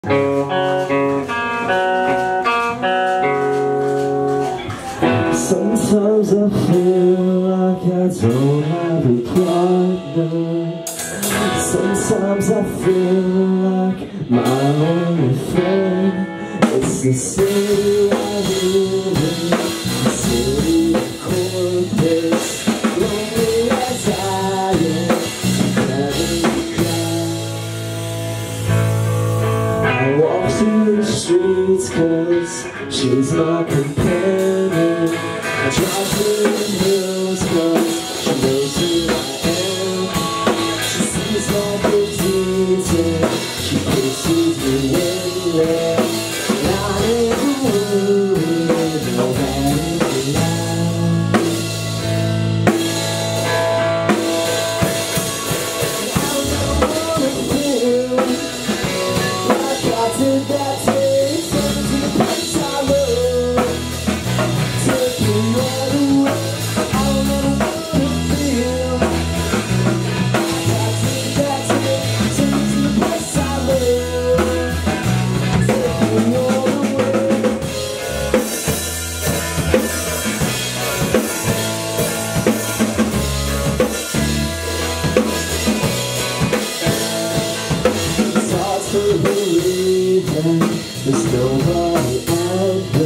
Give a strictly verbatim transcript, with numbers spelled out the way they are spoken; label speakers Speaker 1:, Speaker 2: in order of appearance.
Speaker 1: Sometimes I feel like I don't have a partner. Sometimes I feel like my only friend is the city I live in, the city of Corpus. Lonely as I am, never cry. I walk through the streets cause she's my companion. I drive through the hills cause she knows who I am. She sees my good deeds and she kisses me when they're not in the room. No matter lie. I don't wanna feel like I did that day. Seventeen place I love. Taking right away. I don't ever wanna feel like I did that day. Seventeen place I love. Taking all away. It's hard to believe that there's nobody out there.